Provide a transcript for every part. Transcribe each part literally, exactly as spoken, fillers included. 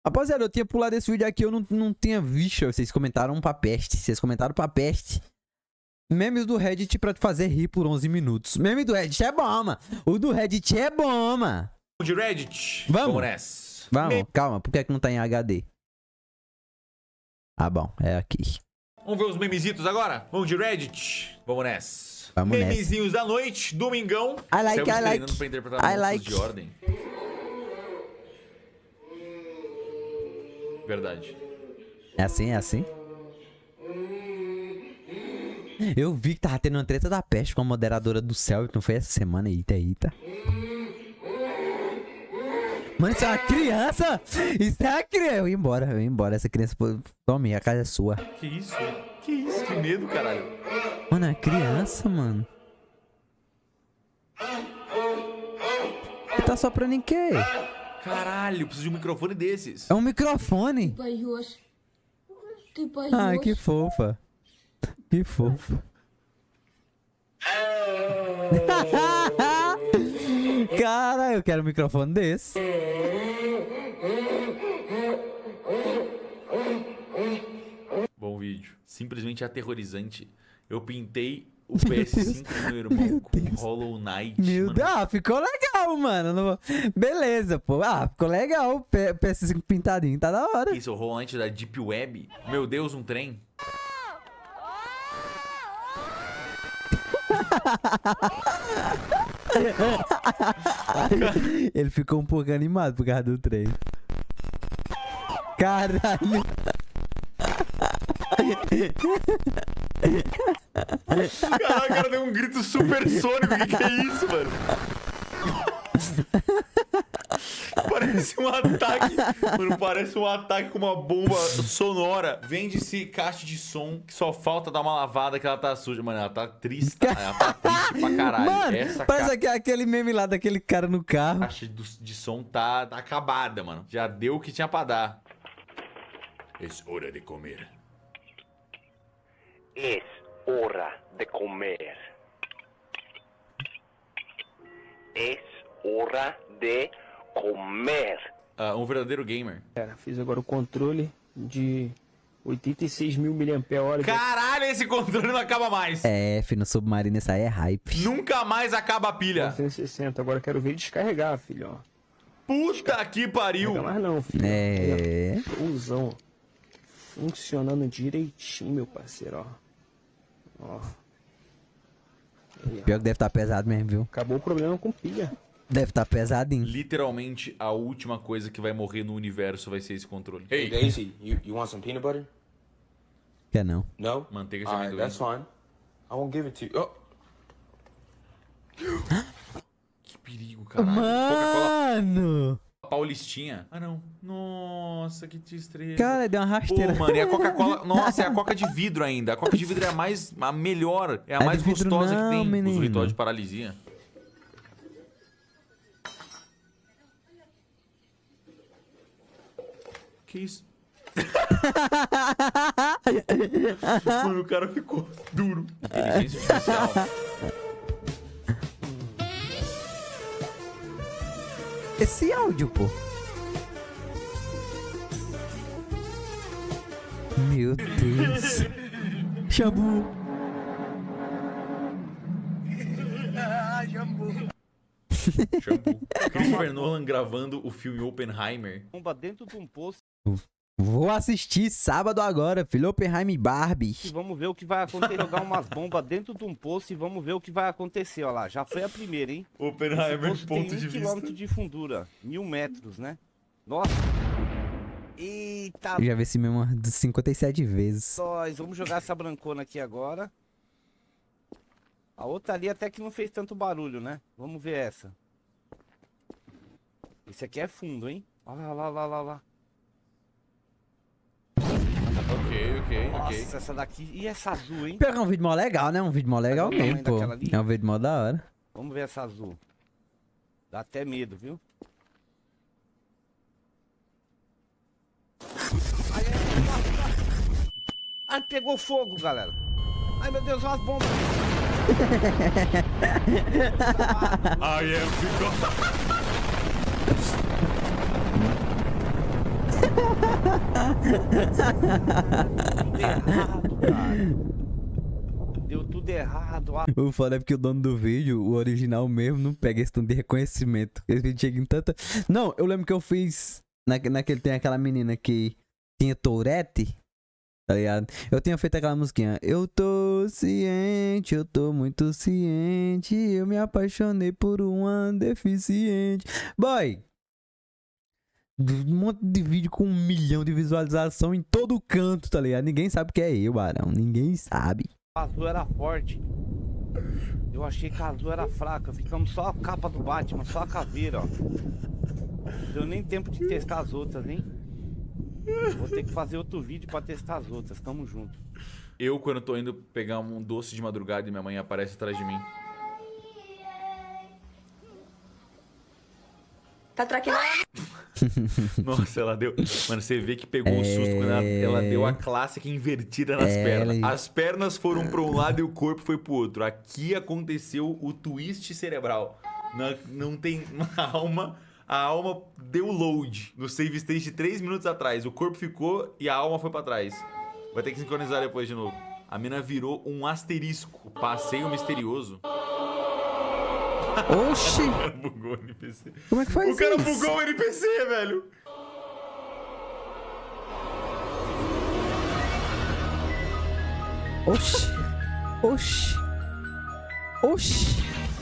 Rapaziada, eu tinha pulado esse vídeo aqui, eu não, não tinha visto. Vocês comentaram pra peste. Vocês comentaram pra peste. Memes do Reddit pra te fazer rir por onze minutos. Meme do Reddit é bom, mano. O do Reddit é bom, mano. De Reddit. Vamos. Vamos nessa. Vamos, calma. Por que é que não tá em H D? Ah, bom. É aqui. Vamos ver os memesitos agora? Vamos de Reddit. Vamos nessa. Vamos nessa. Memezinhos da noite, domingão. I like, Estamos I like. treinando pra interpretar I monstros like. de ordem. Verdade. É assim, é assim? Eu vi que tava tendo uma treta da peste com a moderadora do céu. Não foi essa semana? Eita, eita. Mano, isso é uma criança! Isso é uma criança! Eu ia embora, eu ia embora. Essa criança... Tome, a casa é sua. Que isso? Que isso? Que medo, caralho. Mano, é uma criança, mano. Tá soprando em quê? Caralho, preciso de um microfone desses. É um microfone. Ai, que fofa. Que fofa. Cara, eu quero um microfone desse. Bom vídeo. Simplesmente aterrorizante. Eu pintei o P S cinco do meu irmão com Hollow Knight. Meu mano. Deus, ah, ficou legal, mano. Não- Beleza, pô. Ah, ficou legal. O P S cinco pintadinho, tá da hora. Isso, o Hollow Knight da Deep Web. Meu Deus, um trem. Ele ficou um pouco animado por causa do trem. Caralho. Caralho, o cara deu um grito supersônico. O que, que é isso, mano? Parece um ataque. Mano, parece um ataque com uma bomba sonora. Vende-se caixa de som que só falta dar uma lavada que ela tá suja. Mano, ela tá triste. Ela tá triste pra caralho. Mano, Essa parece ca... aquele- aquele meme lá daquele cara no carro. caixa do- de som tá, tá acabada, mano. Já deu o que tinha pra dar. É hora de comer. Es hora de comer. Es hora de comer. Ah, um verdadeiro gamer. Cara, fiz agora o controle de oitenta e seis mil miliampères-hora. Caralho, esse controle não acaba mais. É, filho, no submarino isso aí é hype. Nunca mais acaba a pilha. novecentos e sessenta. Agora quero ver ele descarregar, filho, ó. Puta que pariu. Não mais não, filho. É. Showzão, ó. Funcionando direitinho, meu parceiro, ó. Ó. Aí, ó. Pior que deve estar pesado mesmo, viu? Acabou o problema com pilha. Deve estar pesadinho. Literalmente, a última coisa que vai morrer no universo vai ser esse controle. Hey, Daisy, you, you want some peanut butter? Quer não? No? Manteiga de All right, amendoim. that's fine. I won't give it to you. Oh, Que perigo, caralho. Coca-Cola Mano! Paulistinha. Ah, não. Nossa, que tristeza. Cara, deu uma Pô, rasteira. mano, e a Coca-Cola... Nossa, é a Coca de vidro ainda. A Coca de vidro é a mais... a melhor. É a A mais de vidro gostosa não, que tem. menino. Os ritual de paralisia. Que isso? Mano, o cara ficou duro. Inteligência artificial. Esse áudio, pô. Meu Deus. Shabu. Shampoo. Christopher Nolan gravando o filme Oppenheimer. Bomba dentro de um poço Vou assistir sábado agora, filho. Oppenheimer e Barbie. e vamos ver o que vai acontecer. Jogar umas bombas dentro de um poço e vamos ver o que vai acontecer. Ó lá, já foi a primeira, hein? Esse Oppenheimer, poço tem um quilômetro de fundura, mil metros, né? Nossa. Eita, Eu já vi esse mesmo umas cinquenta e sete vezes. nós. Vamos jogar essa brancona aqui agora. A outra ali até que não fez tanto barulho, né? Vamos ver essa. Esse aqui é fundo, hein? Olha lá, lá, lá, lá, lá. Ok, ok, Nossa, ok. essa daqui. E essa azul, hein? Pior que é um vídeo mó legal, né? Um vídeo mó legal Olha o mesmo, tamanho pô. daquela ali. É um vídeo mó da hora. Vamos ver essa azul. Dá até medo, viu? Ai, ai, ai, pegou fogo, galera. Ai, meu Deus, olha as bombas. I am the God. Tudo errado, cara. Deu tudo errado. Ah, O foda é porque o dono do vídeo, o original mesmo, não pega esse tanto de reconhecimento. Esse vídeo chega em tanta... Não, eu lembro que eu fiz... Na, naquele tem aquela menina que tinha Tourette, tá ligado? Eu tinha feito aquela musiquinha. Eu tô ciente, eu tô muito ciente, eu me apaixonei por uma deficiente. Boy! Um monte de vídeo com um milhão de visualização em todo canto, tá ligado? Ninguém sabe que é eu, Barão. Ninguém sabe. a azul era forte. Eu achei que a azul era fraca. Ficamos só a capa do Batman, só a caveira, ó. Deu nem tempo de testar as outras, hein? Vou ter que fazer outro vídeo pra testar as outras. Tamo junto. Eu, quando tô indo pegar um doce de madrugada e minha mãe aparece atrás de mim. Tá traquinando? Nossa, ela deu... Mano, você vê que pegou um susto quando ela, ela deu a clássica invertida nas É, pernas. ela- As pernas foram pra um lado e o corpo foi pro outro. Aqui aconteceu o twist cerebral. Não, não tem uma alma... A alma deu load no save state de três minutos atrás. O corpo ficou e a alma foi pra trás. Vai ter que sincronizar depois de novo. A mina virou um asterisco. O passeio misterioso. Oxi! O cara bugou o N P C. Como é que faz O cara isso? bugou o N P C, velho. Oxi! Oxi! Oxi!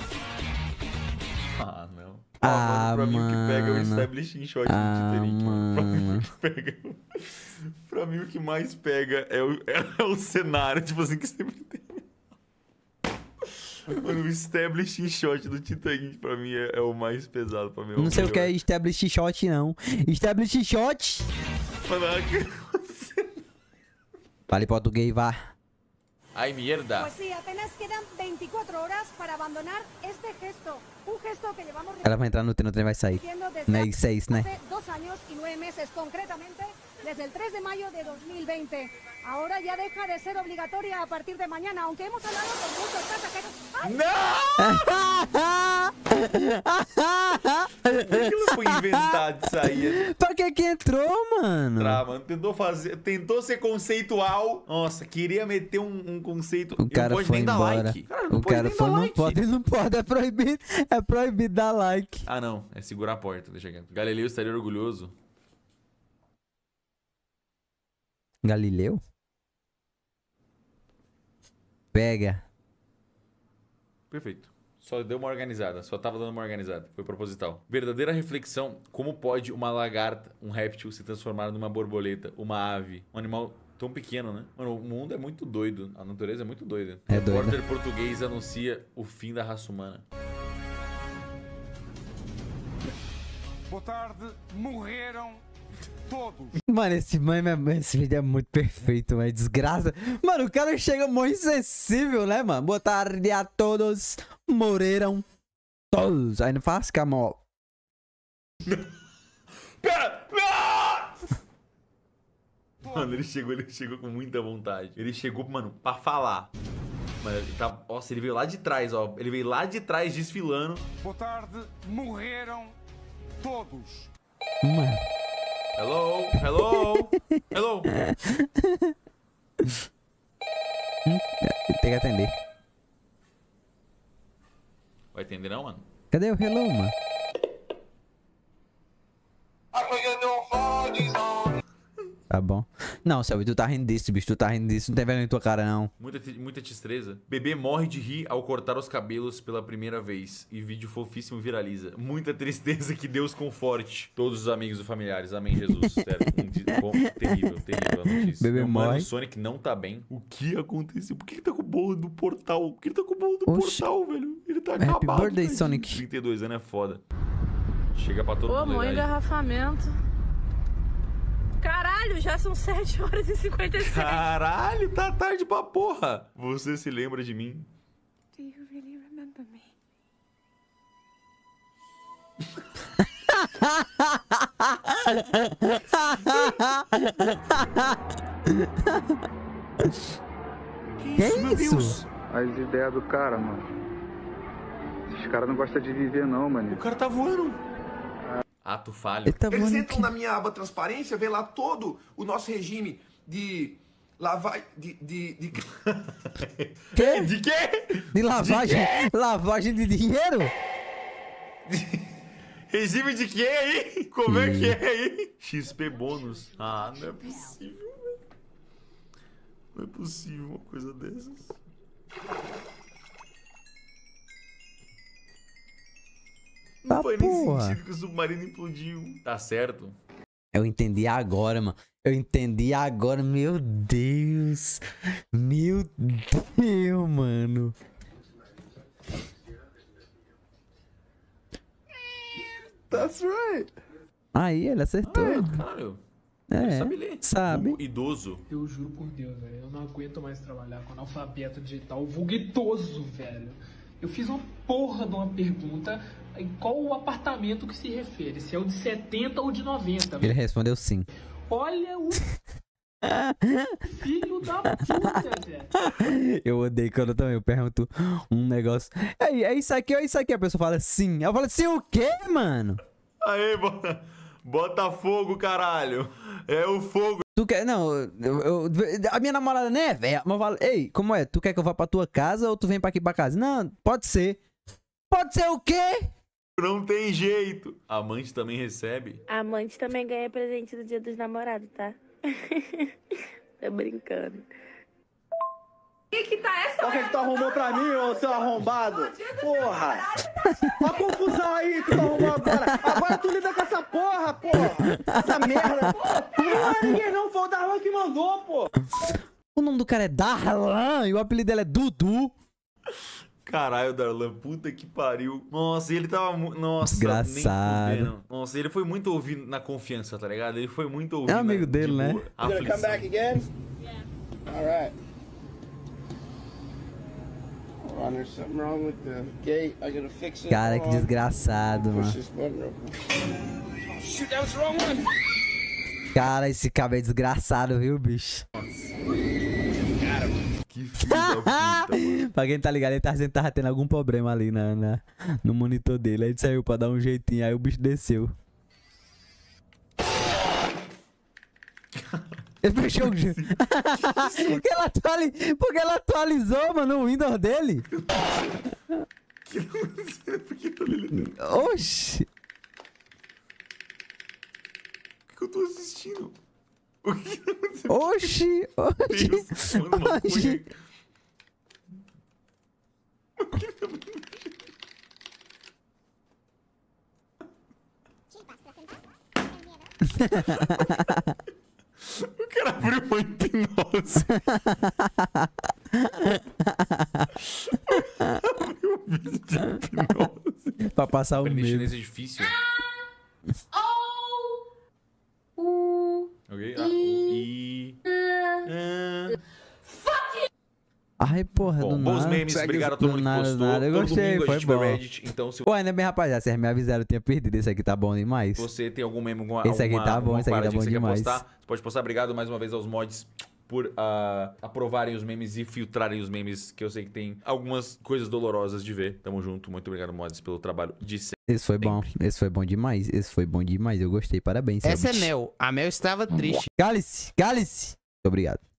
Ah, não. Ah, mano, pra mim o que pega é o mano. establishing shot Ah, do Titanic, mano. Pra mim mano. o que pega... Pra mim o que mais pega é o, é o cenário, tipo assim, que sempre tem. Mano, o establishing shot do Titanic pra mim é, é o mais pesado pra mim. É Não sei o que é melhor. establish shot, não. Establish shot! Mano, que- Fale português, vá. Ai, mierda. Pues sí, apenas quedan veinticuatro horas para abandonar este gesto. Un gesto que llevamos Ela vai entrar no trem, o trem vai sair. repitiendo desde Né, seis, né? hace dos años y nueve meses, concretamente desde el tres de mayo de dos mil veinte. Ahora ya deja de ser obligatoria a partir de mañana, aunque hemos hablado con muchos pasajeros. ¡Ay! Por que ela foi inventar de sair? Pra que que entrou, mano? Tá, mano, tentou fazer, tentou ser conceitual. Nossa, queria meter um, um conceito. O cara não pode foi nem dar embora. like. Cara, não O pode cara nem foi, dar não like. pode, não pode, é proibido. É proibido dar like. Ah, não, é segurar a porta, deixa quieto. Galileu estaria orgulhoso. Galileu? Pega. Perfeito. Só deu uma organizada, só tava dando uma organizada. Foi proposital. Verdadeira reflexão: como pode uma lagarta, um réptil, se transformar numa borboleta, uma ave, um animal tão pequeno, né? Mano, o mundo é muito doido. A natureza é muito doida. É o doida. repórter português anuncia o fim da raça humana. Boa tarde, morreram todos. Mano, esse, mano, esse vídeo é muito perfeito, é desgraça. Mano, o cara chega muito insensível, né, mano? Boa tarde a todos. Morreram todos. Aí não faz camó. Pera! Ah! Mano, ele chegou, ele chegou com muita vontade. Ele chegou, mano, pra falar. Mano, ele tá... Nossa, ele veio lá de trás, ó. Ele veio lá de trás desfilando. Boa tarde, morreram todos. Mano. Hello, hello, hello. Hum, tem que atender. Vai atender não, mano? Cadê o hello, mano? Tá bom. Não, Selby, tu tá rindo disso, bicho. Tu tá rindo disso. Não tem vergonha em tua cara, não. Muita, ti- muita tristeza. Bebê morre de rir ao cortar os cabelos pela primeira vez. E vídeo fofíssimo viraliza. Muita tristeza, que Deus conforte todos os amigos e familiares. Amém, Jesus. Sério. Um di- bom, terrível, terrível a notícia. Bebê Meu mano, morre. o Sonic não tá bem. O que aconteceu? Por que ele tá com o bolo do portal? Por que ele tá com o bolo do Oxi. portal, velho? Ele tá Happy acabado. birthday, tadinho. Sonic. trinta e dois anos é foda. Chega pra todo Ô, mundo. mãe, né? engarrafamento. Caralho, já são sete horas e cinquenta e seis. Caralho, tá tarde pra porra. Você se lembra de mim? Do you really remember me? Que isso? As ideias do cara, mano. Esses caras não gostam de viver não, mano. O cara tá voando. Ato falho. Ele tá Eles voando entram aqui. na minha aba transparência, vê lá todo o nosso regime de lavar... De, de, de... Quê? De quê? De lavagem? Lavagem de dinheiro? Regime de quê aí? Como é que é aí? X P bônus. Ah, não é possível, velho. Não é possível uma coisa dessas. Não Tá faz nem porra. sentido que o submarino implodiu. Tá certo. Eu entendi agora, mano. Eu entendi agora. Meu Deus. Meu Deus, mano. That's right. Aí, ele acertou. Ah, caralho. É, Sabe ler. sabe. Vulgo idoso. Eu juro por Deus, velho, eu não aguento mais trabalhar com analfabeto digital vulgo idoso, velho. Eu fiz uma porra de uma pergunta em qual o apartamento que se refere, se é o de setenta ou de noventa. Ele respondeu sim. Olha o filho da puta, velho. Eu odeio quando eu também eu pergunto um negócio. É, é isso aqui ou é isso aqui? A pessoa fala sim. Eu falo assim, o quê, mano? Aê, bota, bota fogo, caralho. É o fogo. Tu quer. Não, eu, eu- a minha namorada nem é velha. Mas eu falo, ei, como é? Tu quer que eu vá pra tua casa ou tu vem pra aqui pra casa? Não, pode ser. Pode ser o quê? Não tem jeito. A amante também recebe. A amante também ganha presente do dia dos namorados, tá? Tô brincando. O que que tá essa? O que que tu arrumou pra mim, ô seu arrombado? Porra! Olha a confusão aí que tu arrumou agora. Agora tu lida com essa porra, porra! Essa merda! Não é ninguém não, foi o Darlan que mandou, pô! O nome do cara é Darlan e o apelido dele é Dudu. Caralho, Darlan, puta que pariu. Nossa, ele tava muito. Nossa, Desgraçado. nem fudendo. Nossa, ele foi muito ouvido na confiança, tá ligado? Ele foi muito ouvido. É amigo na- dele, de né? boa. You gonna come Aflição. back again? Yeah. Alright. Ron, there's something wrong with the gate. I gotta fix it. Cara, que Hold on. desgraçado, Push mano. this button real quick. Shoot, that was the wrong one. Cara, esse cabelo é desgraçado, viu, bicho? Que filho da puta, mano. Pra quem tá ligado, ele tá dizendo que tava tendo algum problema ali na, na- no monitor dele. Aí ele saiu pra dar um jeitinho, aí o bicho desceu. Ele fechou o jogo. porque, ela atuali... porque ela atualizou, mano, o Windows dele. Que não por que tá lendo? Oxi. O que eu tô assistindo? O que tá acontecendo? Oxi. Oxi. Deus, mano, uma Oxi. cunha. O cara abriu uma hipnose. Abriu um vídeo de hipnose. Pra passar o Preencher medo. nesse edifício. O. Ok? Ah, o I. Ah. Ai, porra, Bom, do bons nada. memes, obrigado a todo Do mundo que nada, do postou. nada. Eu Todo gostei, domingo a foi gente vai bom. Reddit, então se Pô, ainda bem, rapaziada, vocês me avisaram, eu tinha perdido. Esse aqui tá bom demais. você tem algum meme, alguma, Esse aqui alguma- tá bom, alguma esse aqui tá paradinha bom que você quer demais. postar, você pode postar. Obrigado mais uma vez aos mods por ah, aprovarem os memes e filtrarem os memes, que eu sei que tem algumas coisas dolorosas de ver. Tamo junto, muito obrigado, mods, pelo trabalho de sempre. Esse foi bom, esse foi bom demais, esse foi bom demais, eu gostei, parabéns. Essa é Selbit. Mel. A Mel estava triste. Cale-se, cale-se. Muito obrigado.